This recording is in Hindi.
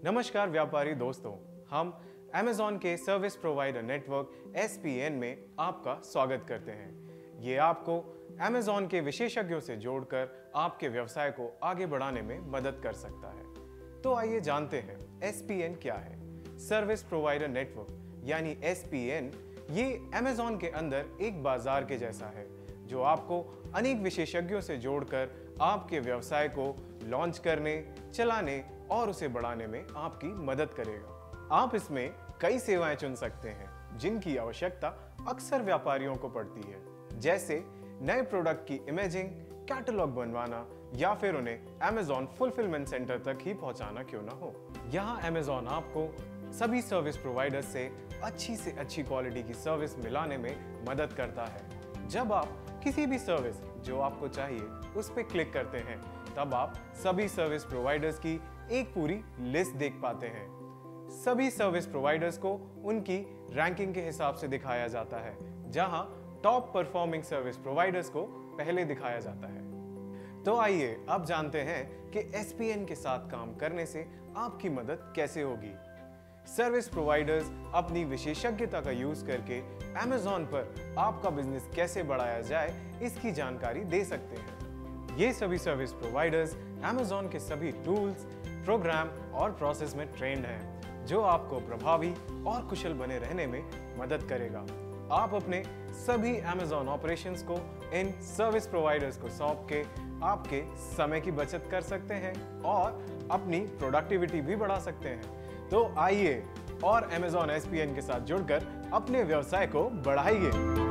नमस्कार व्यापारी दोस्तों, हम Amazon के सर्विस प्रोवाइडर नेटवर्क SPN में आपका स्वागत करते हैं। ये आपको Amazon के विशेषज्ञों से जोड़कर आपके व्यवसाय को आगे बढ़ाने में मदद कर सकता है। तो आइए जानते हैं SPN क्या है। सर्विस प्रोवाइडर नेटवर्क यानी SPN ये Amazon के अंदर एक बाजार के जैसा है जो आपको अनेक विशेषज्ञों से जोड़कर आपके व्यवसाय को लॉन्च करने, चलाने और उसे बढ़ाने में आपकी मदद करेगा। आप इसमें कई सेवाएं चुन सकते हैं जिनकी आवश्यकता अक्सर व्यापारियों को पड़ती है, जैसे नए प्रोडक्ट की इमेजिंग, कैटलॉग बनवाना या फिर उन्हें Amazon फुलफिलमेंट सेंटर तक ही पहुंचाना क्यों ना हो। यहाँ Amazon आपको सभी सर्विस प्रोवाइडर्स से अच्छी क्वालिटी की सर्विस मिलाने में मदद करता है। जब आप किसी भी सर्विस जो आपको चाहिए उस पर क्लिक करते हैं तब आप सभी सर्विस प्रोवाइडर्स की एक पूरी लिस्ट देख पाते हैं। सभी सर्विस प्रोवाइडर्स को उनकी रैंकिंग के हिसाब से दिखाया जाता है, जहां टॉप परफॉर्मिंग सर्विस प्रोवाइडर्स को पहले दिखाया जाता है। तो आइए अब जानते हैं कि SPN के साथ काम करने से आपकी मदद कैसे होगी। सर्विस प्रोवाइडर्स अपनी विशेषज्ञता का यूज करके Amazon पर आपका बिजनेस कैसे बढ़ाया जाए इसकी जानकारी दे सकते हैं। ये सभी सर्विस प्रोवाइडर्स Amazon के सभी टूल्स, प्रोग्राम और प्रोसेस में ट्रेंड हैं, जो आपको प्रभावी और कुशल बने रहने में मदद करेगा। आप अपने सभी Amazon ऑपरेशंस को इन सर्विस प्रोवाइडर्स को सौंप के आपके समय की बचत कर सकते हैं और अपनी प्रोडक्टिविटी भी बढ़ा सकते हैं। तो आइए और Amazon SPN के साथ जुड़कर अपने व्यवसाय को बढ़ाइए।